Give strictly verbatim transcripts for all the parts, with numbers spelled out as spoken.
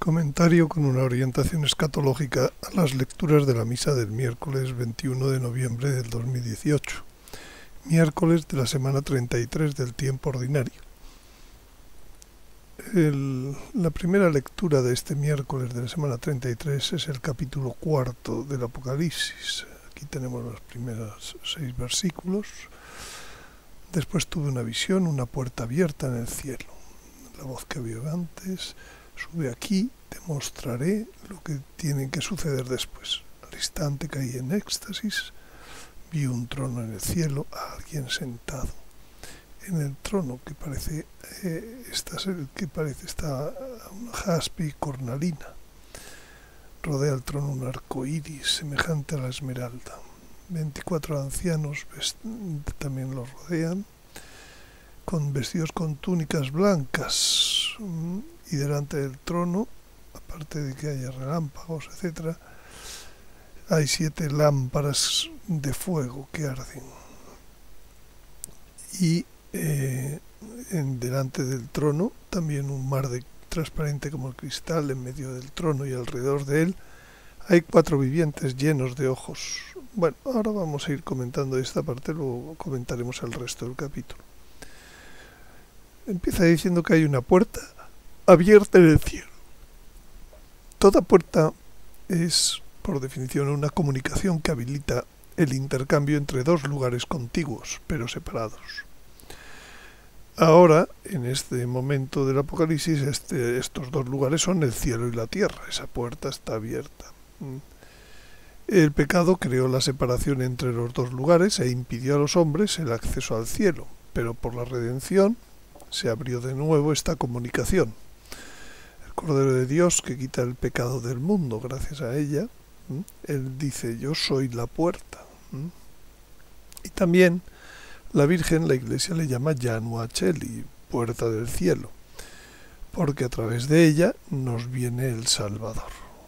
Comentario con una orientación escatológica a las lecturas de la misa del miércoles veintiuno de noviembre del dos mil dieciocho, miércoles de la semana treinta y tres del tiempo ordinario. El, la primera lectura de este miércoles de la semana treinta y tres es el capítulo cuarto del Apocalipsis. Aquí tenemos los primeros seis versículos. Después tuve una visión, una puerta abierta en el cielo. La voz que oí antes: sube aquí, te mostraré lo que tiene que suceder después. Al instante caí en éxtasis, vi un trono en el cielo, a alguien sentado en el trono que parece eh, está, que parece está una jaspe y cornalina. Rodea el trono un arco iris semejante a la esmeralda. Veinticuatro ancianos también lo rodean, con vestidos con túnicas blancas, y delante del trono, aparte de que haya relámpagos, etcétera, hay siete lámparas de fuego que arden. Y eh, en, delante del trono también un mar de transparente como el cristal en medio del trono, y alrededor de él hay cuatro vivientes llenos de ojos. Bueno, ahora vamos a ir comentando esta parte, luego comentaremos el resto del capítulo. Empieza diciendo que hay una puerta abierta en el cielo. Toda puerta es, por definición, una comunicación que habilita el intercambio entre dos lugares contiguos, pero separados. Ahora, en este momento del Apocalipsis, este, estos dos lugares son el cielo y la tierra. Esa puerta está abierta. El pecado creó la separación entre los dos lugares e impidió a los hombres el acceso al cielo, pero por la redención se abrió de nuevo esta comunicación. El Cordero de Dios, que quita el pecado del mundo, gracias a ella, Él dice: yo soy la puerta. Y también la Virgen, la Iglesia le llama Yanu Acheli, puerta del cielo, porque a través de ella nos viene el Salvador.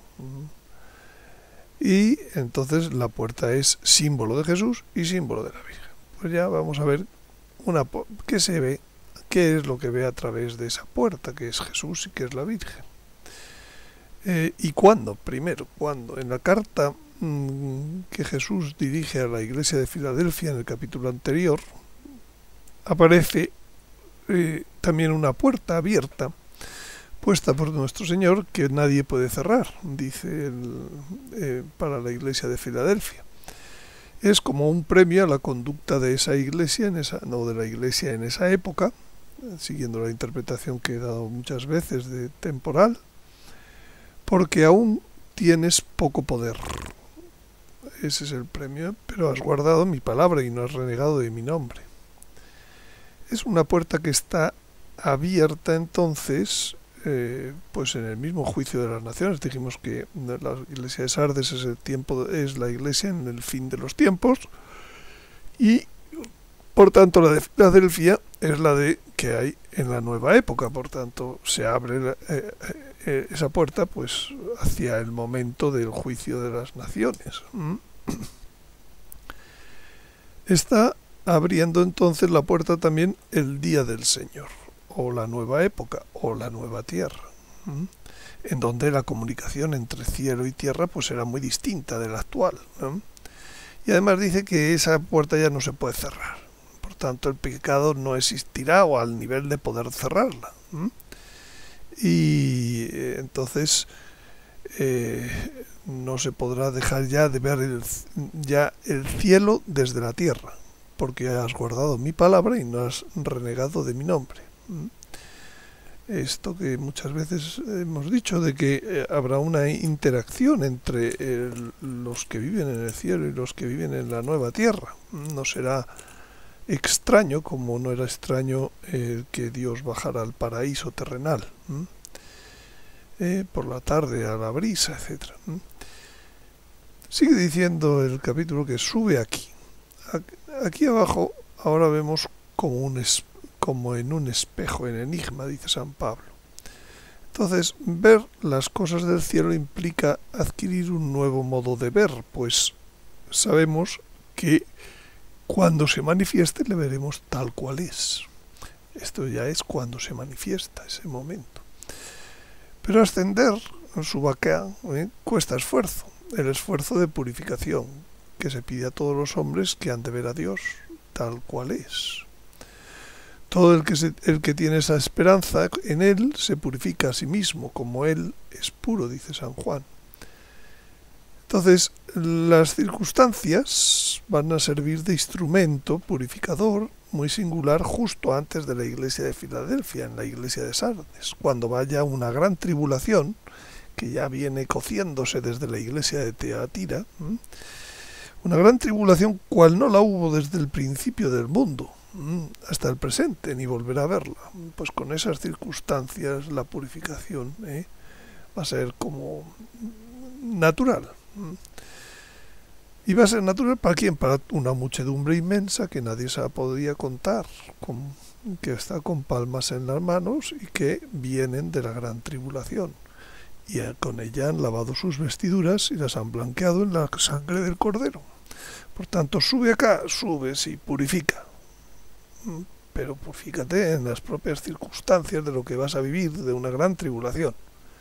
Y entonces la puerta es símbolo de Jesús y símbolo de la Virgen. Pues ya vamos a ver una, qué se ve, qué es lo que ve a través de esa puerta, que es Jesús y que es la Virgen. Eh, ¿Y cuándo? Primero, ¿cuándo? En la carta mmm, que Jesús dirige a la iglesia de Filadelfia, en el capítulo anterior, aparece eh, también una puerta abierta, puesta por nuestro Señor, que nadie puede cerrar, dice el, eh, para la iglesia de Filadelfia. Es como un premio a la conducta de esa iglesia, en esa, no de la iglesia en esa época, siguiendo la interpretación que he dado muchas veces de temporal, porque aún tienes poco poder. Ese es el premio, pero has guardado mi palabra y no has renegado de mi nombre. Es una puerta que está abierta entonces, eh, pues en el mismo juicio de las naciones. Dijimos que la iglesia de Sardes es el tiempo, es la iglesia en el fin de los tiempos, y por tanto la de Filadelfia es la de que hay en la nueva época. Por tanto, se abre eh, eh, esa puerta pues hacia el momento del juicio de las naciones. ¿Mm? Está abriendo entonces la puerta también el día del Señor, o la nueva época, o la nueva tierra, ¿Mm? en donde la comunicación entre cielo y tierra pues era muy distinta de la actual, ¿no? Y además dice que esa puerta ya no se puede cerrar. Por tanto, el pecado no existirá o al nivel de poder cerrarla. ¿Mm? Y eh, entonces eh, no se podrá dejar ya de ver el, ya el cielo desde la tierra, porque has guardado mi palabra y no has renegado de mi nombre. ¿Mm? Esto que muchas veces hemos dicho, de que eh, habrá una interacción entre el, los que viven en el cielo y los que viven en la nueva tierra. No será extraño, como no era extraño eh, que Dios bajara al paraíso terrenal, eh, por la tarde a la brisa, etcétera. Sigue diciendo el capítulo que sube aquí. Aquí abajo ahora vemos como, un es, como en un espejo, en enigma, dice San Pablo. Entonces, ver las cosas del cielo implica adquirir un nuevo modo de ver, pues sabemos que cuando se manifieste le veremos tal cual es. Esto ya es cuando se manifiesta ese momento. Pero ascender, subaquea, ¿eh? cuesta esfuerzo, el esfuerzo de purificación que se pide a todos los hombres que han de ver a Dios tal cual es. Todo el que, se, el que tiene esa esperanza en Él se purifica a sí mismo, como Él es puro, dice San Juan. Entonces, las circunstancias van a servir de instrumento purificador muy singular justo antes de la iglesia de Filadelfia, en la iglesia de Sardes, cuando vaya una gran tribulación, que ya viene cociéndose desde la iglesia de Teatira, ¿eh? Una gran tribulación cual no la hubo desde el principio del mundo hasta el presente, ni volverá a verla. Pues con esas circunstancias la purificación ¿eh? va a ser como natural. ¿Y va a ser natural para quién? Para una muchedumbre inmensa que nadie se podía contar, con, que está con palmas en las manos y que vienen de la gran tribulación. Y con ella han lavado sus vestiduras y las han blanqueado en la sangre del Cordero. Por tanto, sube acá, sube, sí, purifica. Pero pues, fíjate en las propias circunstancias de lo que vas a vivir, de una gran tribulación.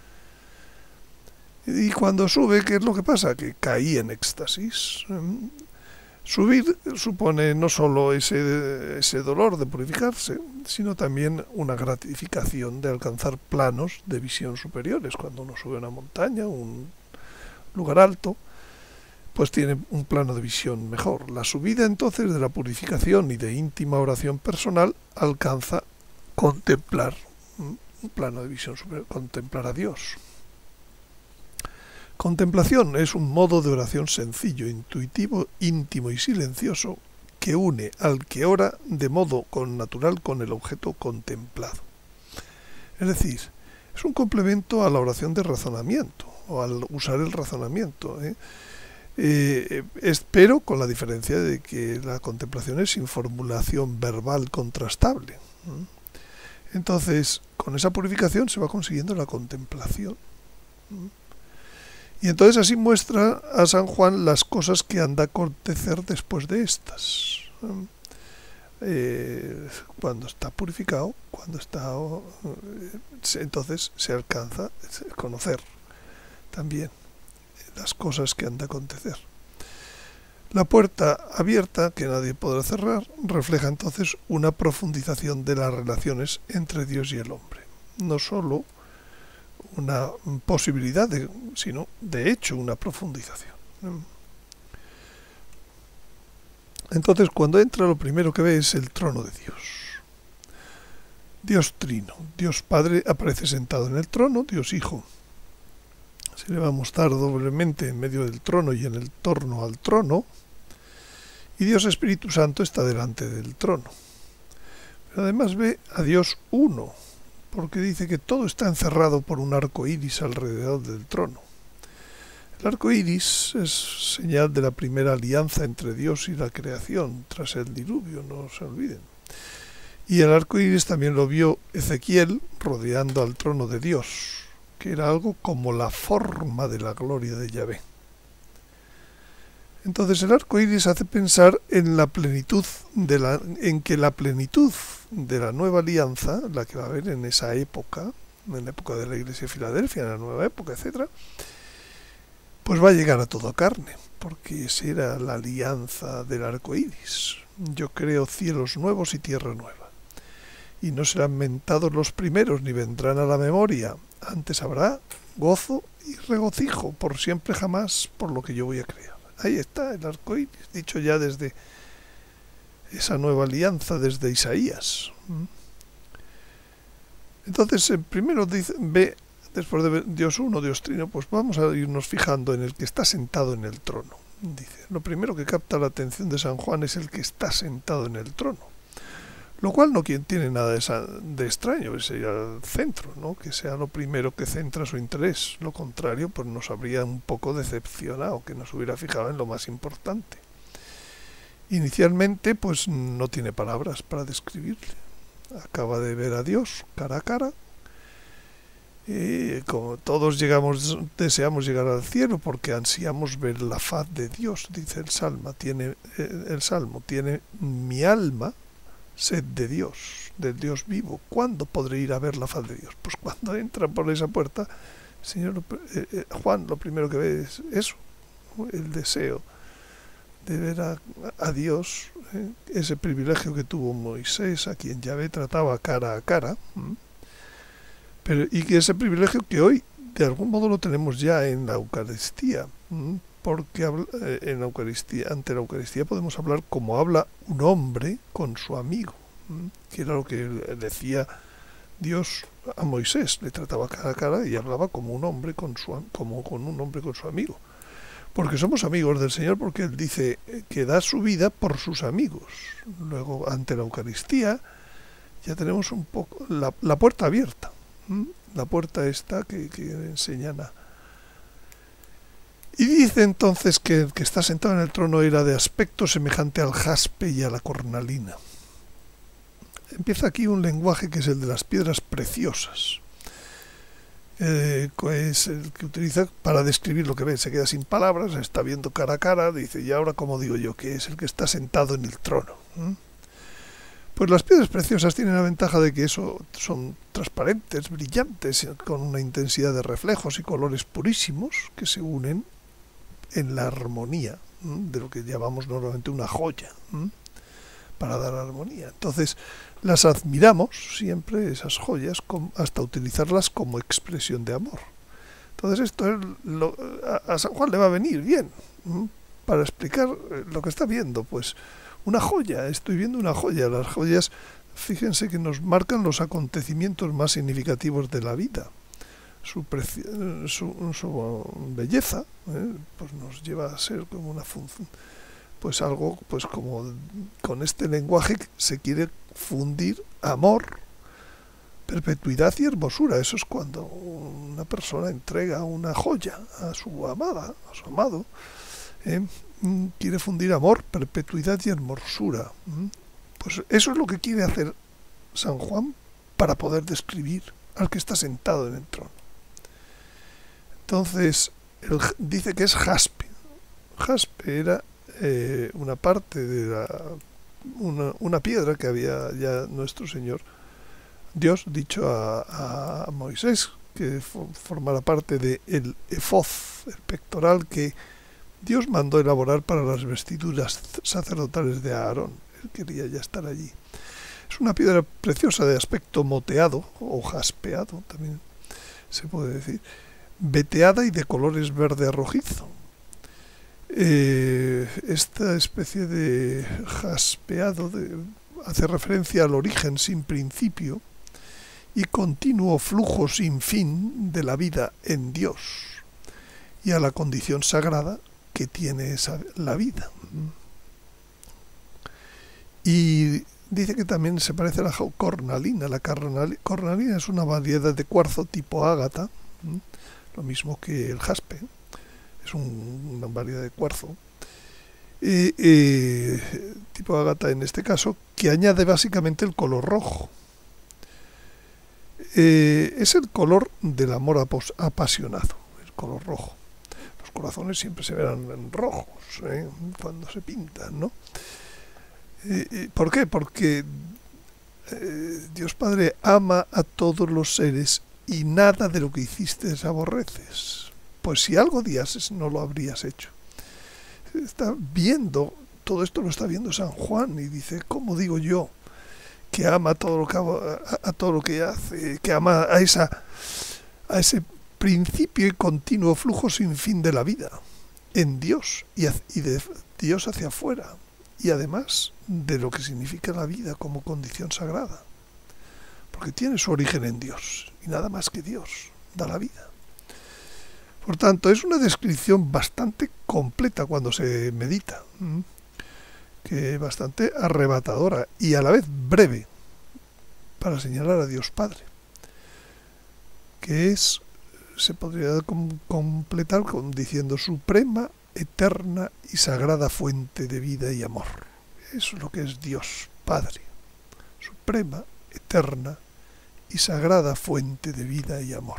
Y cuando sube, ¿qué es lo que pasa? Que caí en éxtasis. Subir supone no solo ese, ese dolor de purificarse, sino también una gratificación de alcanzar planos de visión superiores. Cuando uno sube a una montaña, un lugar alto, pues tiene un plano de visión mejor. La subida entonces de la purificación y de íntima oración personal alcanza contemplar un plano de visión superior, contemplar a Dios. Contemplación es un modo de oración sencillo, intuitivo, íntimo y silencioso que une al que ora de modo connatural con el objeto contemplado. Es decir, es un complemento a la oración de razonamiento, o al usar el razonamiento, ¿eh? Eh, espero con la diferencia de que la contemplación es sin formulación verbal contrastable. ¿eh? Entonces, con esa purificación se va consiguiendo la contemplación. ¿eh? Y entonces así muestra a San Juan las cosas que han de acontecer después de estas. Eh, cuando está purificado, cuando está... Eh, entonces se alcanza a conocer también las cosas que han de acontecer. La puerta abierta, que nadie podrá cerrar, refleja entonces una profundización de las relaciones entre Dios y el hombre. No solo una posibilidad, de, sino de hecho una profundización. Entonces, cuando entra, lo primero que ve es el trono de Dios. Dios Trino, Dios Padre aparece sentado en el trono, Dios Hijo se le va a mostrar doblemente en medio del trono y en el torno al trono, y Dios Espíritu Santo está delante del trono. Pero además ve a Dios uno, porque dice que todo está encerrado por un arco iris alrededor del trono. El arco iris es señal de la primera alianza entre Dios y la creación, tras el diluvio, no se olviden. Y el arco iris también lo vio Ezequiel rodeando al trono de Dios, que era algo como la forma de la gloria de Yahvé. Entonces el arco iris hace pensar en la plenitud de la, en que la plenitud de la nueva alianza, la que va a haber en esa época, en la época de la iglesia de Filadelfia, en la nueva época, etcétera, pues va a llegar a toda carne, porque esa era la alianza del arco iris. Yo creo cielos nuevos y tierra nueva. Y no serán mentados los primeros, ni vendrán a la memoria. Antes habrá gozo y regocijo, por siempre jamás, por lo que yo voy a crear. Ahí está el arco iris, dicho ya desde esa nueva alianza, desde Isaías. Entonces, primero dice, ve, después de ver Dios uno, Dios Trino, pues vamos a irnos fijando en el que está sentado en el trono. Dice, lo primero que capta la atención de San Juan es el que está sentado en el trono. Lo cual no tiene nada de, esa, de extraño, es ir al centro, ¿no? Que sea lo primero que centra su interés. Lo contrario, pues nos habría un poco decepcionado, que nos hubiera fijado en lo más importante. Inicialmente, pues no tiene palabras para describirle. Acaba de ver a Dios cara a cara. Y como todos llegamos, deseamos llegar al cielo porque ansiamos ver la faz de Dios, dice el Salmo. Tiene, el Salmo tiene mi alma sed de Dios. del Dios vivo. ¿Cuándo podré ir a ver la faz de Dios? Pues cuando entra por esa puerta, el Señor, eh, eh, Juan lo primero que ve es eso, el deseo de ver a, a Dios, ¿eh? Ese privilegio que tuvo Moisés, a quien Yahvé trataba cara a cara, ¿eh? Pero, y que ese privilegio que hoy de algún modo lo tenemos ya en la Eucaristía, ¿eh? Porque habla, eh, en la Eucaristía, ante la Eucaristía podemos hablar como habla un hombre con su amigo, ¿eh? Que era lo que decía Dios a Moisés, le trataba cara a cara y hablaba como un hombre con su, como con un hombre con su amigo. Porque somos amigos del Señor, porque Él dice que da su vida por sus amigos. Luego, ante la Eucaristía, ya tenemos un poco la, la puerta abierta. ¿Mm? La puerta esta que, que enseñan a... Y dice entonces que el que está sentado en el trono era de aspecto semejante al jaspe y a la cornalina. Empieza aquí un lenguaje que es el de las piedras preciosas. Eh, es el que utiliza para describir lo que ve. Se queda sin palabras, está viendo cara a cara, dice, y ahora como digo yo, que es el que está sentado en el trono. ¿Mm? Pues las piedras preciosas tienen la ventaja de que eso son transparentes, brillantes, con una intensidad de reflejos y colores purísimos que se unen en la armonía, ¿m? De lo que llamamos normalmente una joya, ¿m? Para dar armonía. Entonces las admiramos siempre, esas joyas, hasta utilizarlas como expresión de amor. Entonces esto es lo, a, a San Juan le va a venir bien, ¿m? Para explicar lo que está viendo. Pues una joya, estoy viendo una joya. Las joyas, fíjense que nos marcan los acontecimientos más significativos de la vida. Su, preci- su, su belleza, ¿eh? Pues nos lleva a ser como una función, pues algo, pues como con este lenguaje se quiere fundir amor, perpetuidad y hermosura. Eso es cuando una persona entrega una joya a su amada, a su amado, ¿eh? Quiere fundir amor, perpetuidad y hermosura. ¿eh? Pues eso es lo que quiere hacer San Juan para poder describir al que está sentado en el trono. Entonces, él dice que es jaspe. Jaspe era eh, una parte de la, una, una piedra que había ya nuestro Señor, Dios, dicho a, a Moisés, que formara parte de el efod, el pectoral que Dios mandó elaborar para las vestiduras sacerdotales de Aarón. Él quería ya estar allí. Es una piedra preciosa de aspecto moteado o jaspeado, también se puede decir, veteada y de colores verde rojizo. Eh, esta especie de jaspeado de, hace referencia al origen sin principio y continuo flujo sin fin de la vida en Dios y a la condición sagrada que tiene esa, la vida. Y dice que también se parece a la cornalina. La cornalina es una variedad de cuarzo tipo ágata, ¿eh? Lo mismo que el jaspe, es un, una variedad de cuarzo, eh, eh, tipo ágata en este caso, que añade básicamente el color rojo. Eh, es el color del amor apos, apasionado, el color rojo. Los corazones siempre se verán rojos, ¿eh? Cuando se pintan, ¿no? Eh, ¿Por qué? Porque eh, Dios Padre ama a todos los seres y nada de lo que hiciste aborreces. Pues si algo odiases, no lo habrías hecho. Está viendo, todo esto lo está viendo San Juan y dice, ¿cómo digo yo que ama todo lo que a, a todo lo que hace, que ama a esa a ese principio y continuo flujo sin fin de la vida en Dios y, y de Dios hacia afuera, y además de lo que significa la vida como condición sagrada, porque tiene su origen en Dios y nada más que Dios da la vida. Por tanto, es una descripción bastante completa cuando se medita, ¿m? que es bastante arrebatadora y a la vez breve para señalar a Dios Padre, que es, se podría com- completar con diciendo suprema, eterna y sagrada fuente de vida y amor. Eso es lo que es Dios Padre, suprema, eterna y sagrada fuente de vida y amor.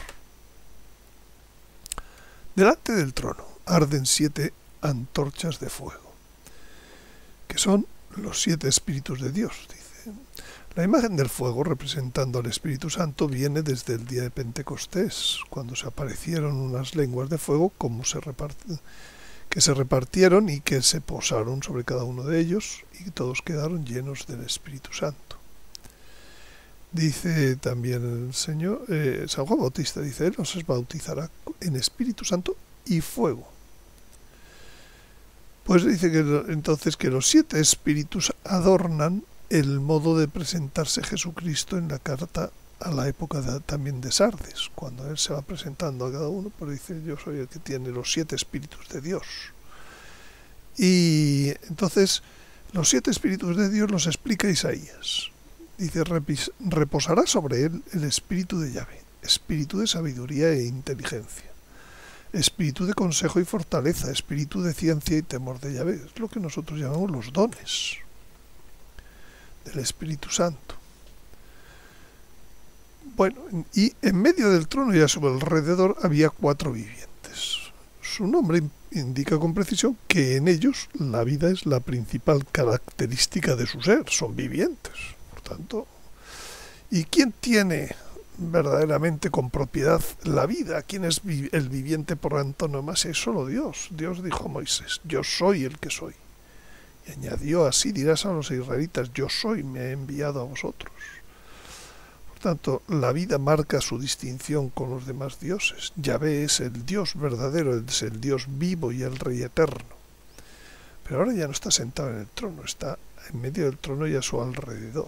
Delante del trono arden siete antorchas de fuego, que son los siete espíritus de Dios, dice. La imagen del fuego representando al Espíritu Santo viene desde el día de Pentecostés, cuando se aparecieron unas lenguas de fuego como se repart- que se repartieron y que se posaron sobre cada uno de ellos, y todos quedaron llenos del Espíritu Santo. Dice también el Señor, eh, San Juan Bautista, dice, Él os bautizará en Espíritu Santo y fuego. Pues dice que entonces que los siete espíritus adornan el modo de presentarse Jesucristo en la carta a la época de, también de Sardes, cuando Él se va presentando a cada uno, pues dice, yo soy el que tiene los siete espíritus de Dios. Y entonces los siete espíritus de Dios los explica Isaías. Dice, reposará sobre él el espíritu de Yahvé, espíritu de sabiduría e inteligencia, espíritu de consejo y fortaleza, espíritu de ciencia y temor de Yahvé. Es lo que nosotros llamamos los dones del Espíritu Santo. Bueno, y en medio del trono y a su alrededor había cuatro vivientes. Su nombre indica con precisión que en ellos la vida es la principal característica de su ser, son vivientes. Por tanto, ¿y quién tiene verdaderamente con propiedad la vida? ¿Quién es el viviente por antonomasia? Es solo Dios. Dios dijo a Moisés, yo soy el que soy. Y añadió, así dirás a los israelitas, yo soy, me he enviado a vosotros. Por tanto, la vida marca su distinción con los demás dioses. Yahvé es el Dios verdadero, es el Dios vivo y el Rey eterno. Pero ahora ya no está sentado en el trono, está en medio del trono y a su alrededor.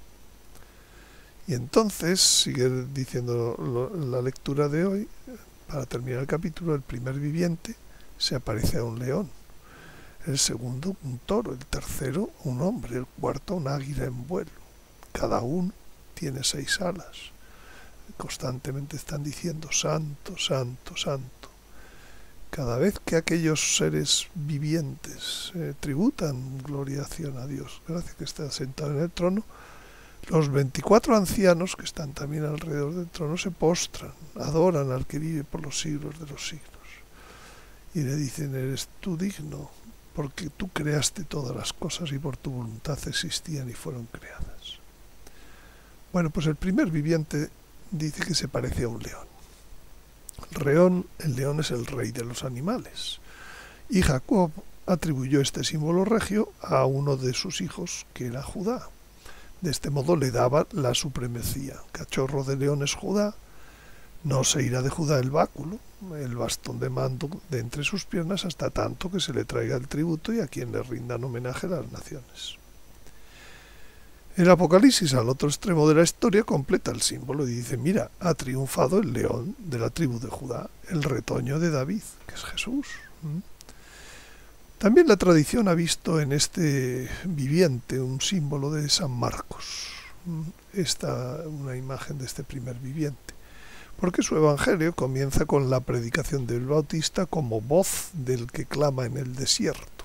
Y entonces, sigue diciendo lo, la lectura de hoy, para terminar el capítulo, el primer viviente se aparece a un león, el segundo un toro, el tercero un hombre, el cuarto un águila en vuelo. Cada uno tiene seis alas. Constantemente están diciendo santo, santo, santo. Cada vez que aquellos seres vivientes eh, tributan gloriación a Dios, gracias que está sentado en el trono, los veinticuatro ancianos que están también alrededor del trono se postran, adoran al que vive por los siglos de los siglos. Y le dicen, eres tú digno, porque tú creaste todas las cosas y por tu voluntad existían y fueron creadas. Bueno, pues el primer viviente dice que se parece a un león. El león, el león es el rey de los animales. Y Jacob atribuyó este símbolo regio a uno de sus hijos, que era Judá. De este modo le daba la supremacía. Cachorro de león es Judá, no se irá de Judá el báculo, el bastón de mando de entre sus piernas, hasta tanto que se le traiga el tributo y a quien le rindan homenaje las naciones. El Apocalipsis, al otro extremo de la historia, completa el símbolo y dice, mira, ha triunfado el león de la tribu de Judá, el retoño de David, que es Jesús. También la tradición ha visto en este viviente un símbolo de San Marcos, esta, una imagen de este primer viviente, porque su evangelio comienza con la predicación del Bautista como voz del que clama en el desierto.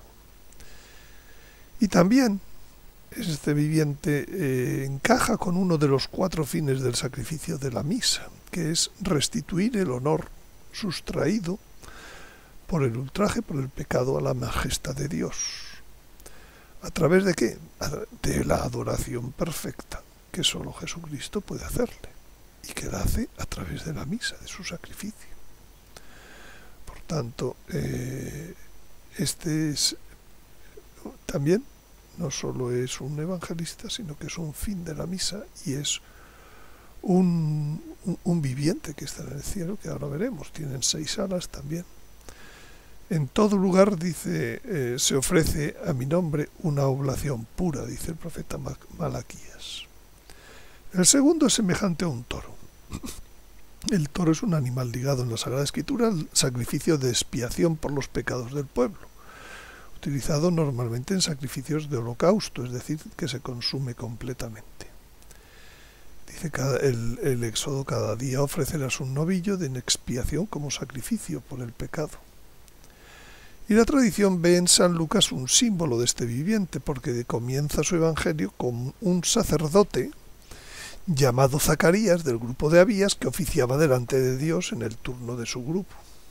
Y también este viviente eh, encaja con uno de los cuatro fines del sacrificio de la misa, que es restituir el honor sustraído por el ultraje, por el pecado a la majestad de Dios. ¿A través de qué? De la adoración perfecta que solo Jesucristo puede hacerle y que la hace a través de la misa, de su sacrificio. Por tanto, eh, este es también no solo es un evangelista, sino que es un fin de la misa y es un, un, un viviente que está en el cielo, que ahora veremos. Tienen seis alas también. En todo lugar, dice, eh, se ofrece a mi nombre una oblación pura, dice el profeta Malaquías. El segundo es semejante a un toro. El toro es un animal ligado en la Sagrada Escritura al sacrificio de expiación por los pecados del pueblo, utilizado normalmente en sacrificios de holocausto, es decir, que se consume completamente. Dice cada, el, el Éxodo, cada día ofrecerás un novillo en expiación como sacrificio por el pecado. Y la tradición ve en San Lucas un símbolo de este viviente, porque comienza su evangelio con un sacerdote llamado Zacarías, del grupo de Abías, que oficiaba delante de Dios en el turno de su grupo.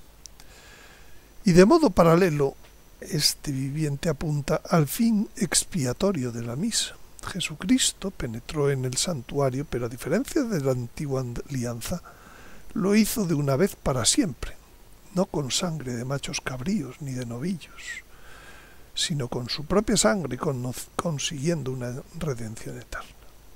Y de modo paralelo, este viviente apunta al fin expiatorio de la misa. Jesucristo penetró en el santuario, pero a diferencia de la antigua alianza, lo hizo de una vez para siempre, no con sangre de machos cabríos ni de novillos, sino con su propia sangre, consiguiendo una redención eterna.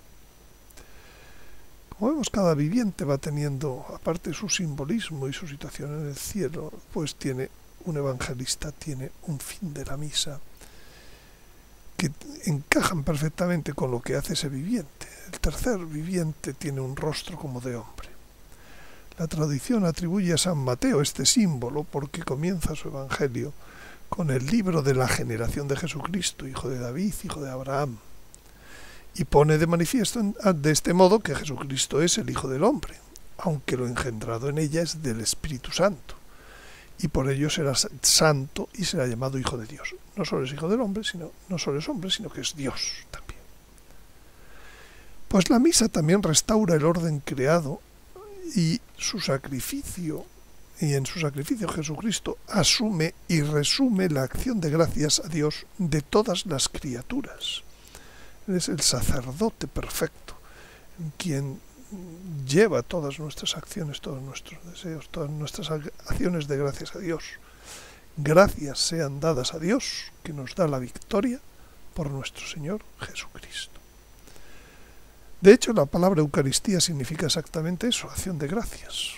Como vemos, cada viviente va teniendo, aparte de su simbolismo y su situación en el cielo, pues tiene un evangelista, tiene un fin de la misa, que encajan perfectamente con lo que hace ese viviente. El tercer viviente tiene un rostro como de hombre. La tradición atribuye a San Mateo este símbolo porque comienza su evangelio con el libro de la generación de Jesucristo, hijo de David, hijo de Abraham, y pone de manifiesto de este modo que Jesucristo es el Hijo del Hombre, aunque lo engendrado en ella es del Espíritu Santo, y por ello será santo y será llamado Hijo de Dios. No solo es Hijo del Hombre, sino no solo es hombre, sino que es Dios también. Pues la misa también restaura el orden creado y su sacrificio, y en su sacrificio Jesucristo asume y resume la acción de gracias a Dios de todas las criaturas. Es el sacerdote perfecto, quien lleva todas nuestras acciones, todos nuestros deseos, todas nuestras acciones de gracias a Dios. Gracias sean dadas a Dios, que nos da la victoria por nuestro Señor Jesucristo. De hecho, la palabra Eucaristía significa exactamente eso, acción de gracias.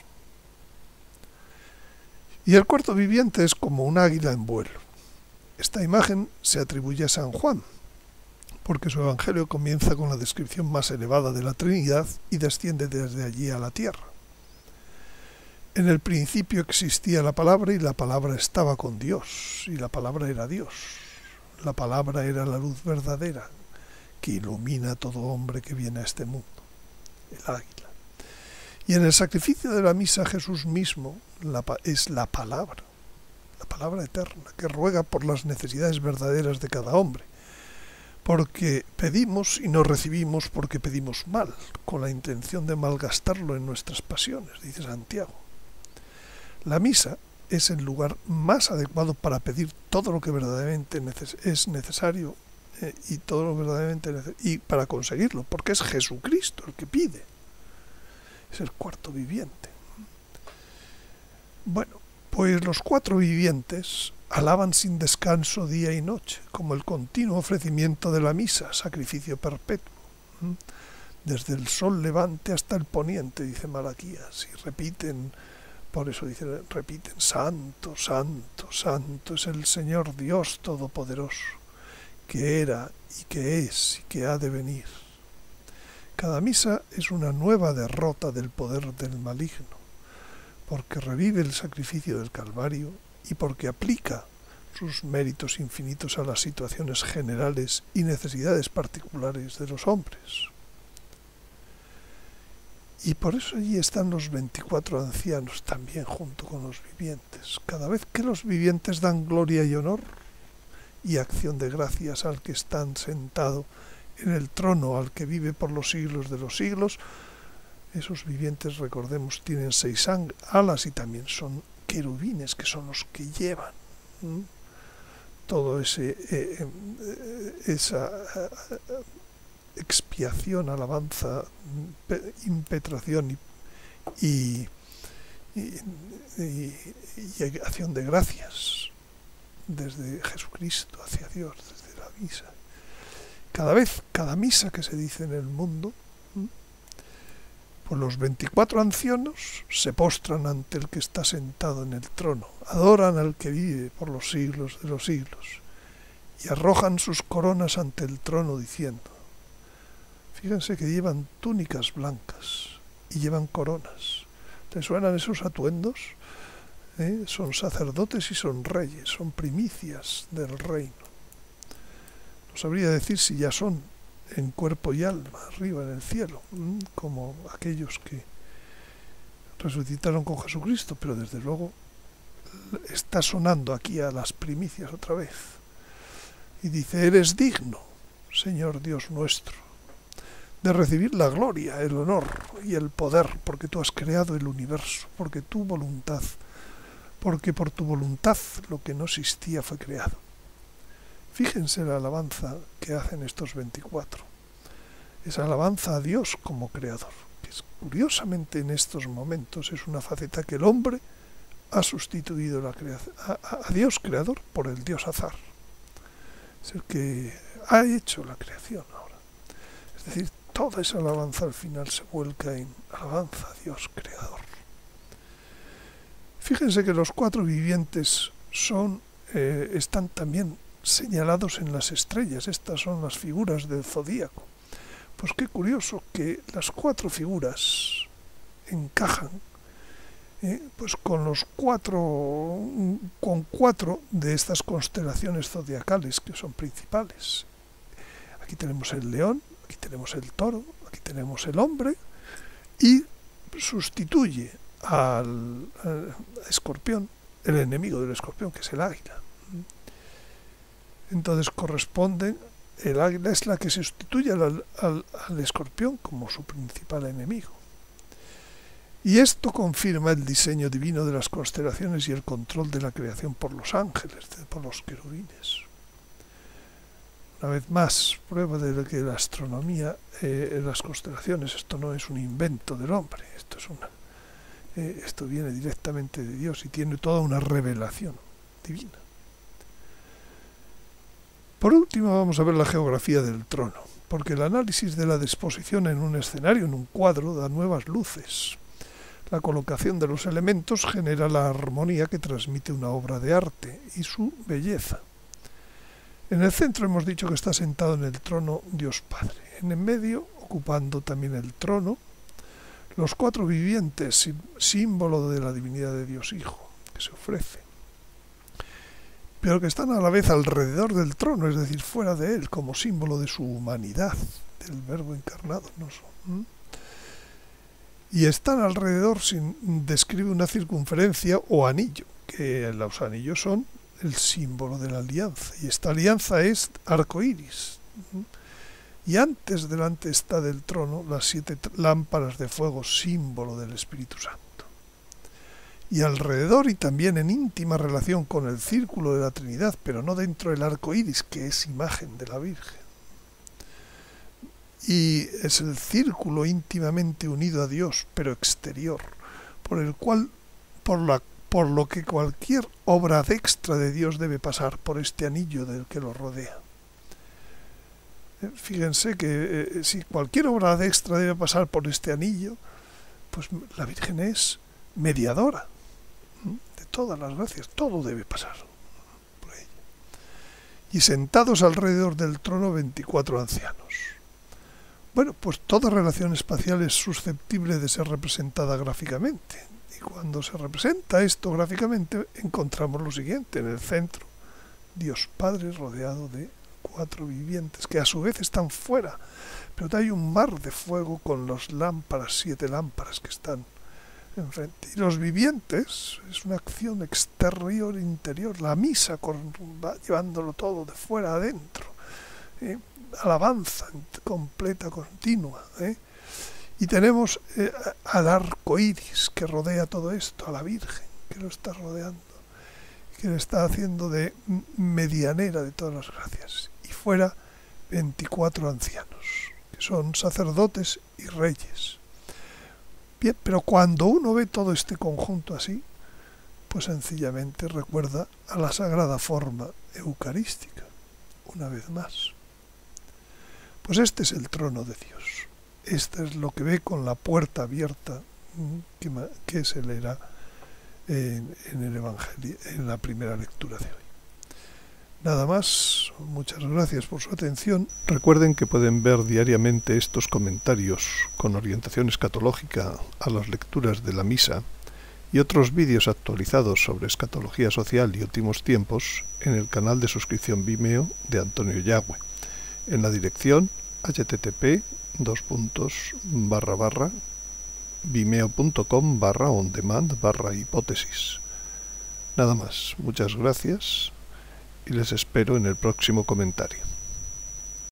Y el cuarto viviente es como un águila en vuelo. Esta imagen se atribuye a San Juan, porque su evangelio comienza con la descripción más elevada de la Trinidad y desciende desde allí a la tierra. En el principio existía la palabra y la palabra estaba con Dios, y la palabra era Dios. La palabra era la luz verdadera que ilumina a todo hombre que viene a este mundo, el águila. Y en el sacrificio de la misa Jesús mismo la, es la palabra, la palabra eterna, que ruega por las necesidades verdaderas de cada hombre, porque pedimos y no recibimos porque pedimos mal, con la intención de malgastarlo en nuestras pasiones, dice Santiago. La misa es el lugar más adecuado para pedir todo lo que verdaderamente neces- es necesario eh, y todo lo verdaderamente neces- y para conseguirlo, porque es Jesucristo el que pide. Es el cuarto viviente. Bueno, pues los cuatro vivientes alaban sin descanso día y noche, como el continuo ofrecimiento de la misa, sacrificio perpetuo, desde el sol levante hasta el poniente, dice Malaquías, y repiten, por eso dice, repiten, santo, santo, santo es el Señor Dios Todopoderoso, que era y que es y que ha de venir. Cada misa es una nueva derrota del poder del maligno, porque revive el sacrificio del Calvario y porque aplica sus méritos infinitos a las situaciones generales y necesidades particulares de los hombres. Y por eso allí están los veinticuatro ancianos también junto con los vivientes. Cada vez que los vivientes dan gloria y honor y acción de gracias al que está sentado en el trono, al que vive por los siglos de los siglos, esos vivientes, recordemos, tienen seis alas y también son querubines, que son los que llevan ¿m? todo ese eh, eh, esa eh, expiación, alabanza, impetración y, y, y, y, y acción de gracias desde Jesucristo hacia Dios, desde la misa. Cada vez, cada misa que se dice en el mundo, ¿m? pues los veinticuatro ancianos se postran ante el que está sentado en el trono, adoran al que vive por los siglos de los siglos y arrojan sus coronas ante el trono diciendo, fíjense que llevan túnicas blancas y llevan coronas. ¿Te suenan esos atuendos? ¿Eh? Son sacerdotes y son reyes, son primicias del reino. No sabría decir si ya son en cuerpo y alma, arriba en el cielo, como aquellos que resucitaron con Jesucristo, pero desde luego está sonando aquí a las primicias otra vez. Y dice, eres digno, Señor Dios nuestro, de recibir la gloria, el honor y el poder, porque tú has creado el universo, porque tu voluntad, porque por tu voluntad lo que no existía fue creado. Fíjense la alabanza que hacen estos veinticuatro. esa alabanza a Dios como creador, que es, curiosamente en estos momentos es una faceta que el hombre ha sustituido la creación, a, a Dios creador por el Dios azar. Es el que ha hecho la creación ahora. Es decir, toda esa alabanza al final se vuelca en alabanza a Dios creador. Fíjense que los cuatro vivientes son, eh, están también señalados en las estrellas. Estas son las figuras del zodíaco. Pues qué curioso que las cuatro figuras encajan eh, pues con los cuatro, con cuatro de estas constelaciones zodiacales que son principales. Aquí tenemos el león, aquí tenemos el toro, aquí tenemos el hombre, y sustituye al, al escorpión, el enemigo del escorpión, que es el águila. Entonces corresponden, el águila es la que sustituye al, al, al escorpión como su principal enemigo. Y esto confirma el diseño divino de las constelaciones y el control de la creación por los ángeles, por los querubines. Una vez más, prueba de que la astronomía, eh, las constelaciones, esto no es un invento del hombre, esto es una, eh, esto viene directamente de Dios y tiene toda una revelación divina. Por último, vamos a ver la geografía del trono, porque el análisis de la disposición en un escenario, en un cuadro, da nuevas luces. La colocación de los elementos genera la armonía que transmite una obra de arte y su belleza. En el centro hemos dicho que está sentado en el trono Dios Padre. En el medio, ocupando también el trono, los cuatro vivientes, símbolo de la divinidad de Dios Hijo, que se ofrece, pero que están a la vez alrededor del trono, es decir, fuera de él, como símbolo de su humanidad, del Verbo encarnado. ¿No? ¿Mm? Y están alrededor, sin, describe una circunferencia o anillo, que los anillos son el símbolo de la alianza, y esta alianza es arco iris. Y antes delante está del trono las siete lámparas de fuego, símbolo del Espíritu Santo. Y alrededor, y también en íntima relación con el círculo de la Trinidad, pero no dentro del arco iris, que es imagen de la Virgen. Y es el círculo íntimamente unido a Dios, pero exterior, por el cual, por la por lo que cualquier obra extra de Dios debe pasar por este anillo del que lo rodea. Fíjense que eh, si cualquier obra extra debe pasar por este anillo, pues la Virgen es mediadora ¿sí? de todas las gracias, todo debe pasar por ella. Y sentados alrededor del trono veinticuatro ancianos. Bueno, pues toda relación espacial es susceptible de ser representada gráficamente. Cuando se representa esto gráficamente, encontramos lo siguiente: en el centro, Dios Padre rodeado de cuatro vivientes, que a su vez están fuera, pero hay un mar de fuego con las lámparas, siete lámparas que están enfrente. Y los vivientes es una acción exterior e interior, la misa con, va llevándolo todo de fuera a adentro, ¿eh? Alabanza completa, continua, ¿eh? Y tenemos eh, al arco iris que rodea todo esto, a la Virgen que lo está rodeando, que le está haciendo de medianera de todas las gracias. Y fuera veinticuatro ancianos, que son sacerdotes y reyes. Bien, pero cuando uno ve todo este conjunto así, pues sencillamente recuerda a la sagrada forma eucarística, una vez más. Pues este es el trono de Dios. Esto es lo que ve con la puerta abierta que, que se leerá en, en el Evangelio, en la primera lectura de hoy. Nada más, muchas gracias por su atención. Recuerden que pueden ver diariamente estos comentarios con orientación escatológica a las lecturas de la misa y otros vídeos actualizados sobre escatología social y últimos tiempos en el canal de suscripción Vimeo de Antonio Yagüe, en la dirección http dos puntos barra barra vimeo.com barra on demand barra hipótesis. Nada más, muchas gracias y les espero en el próximo comentario.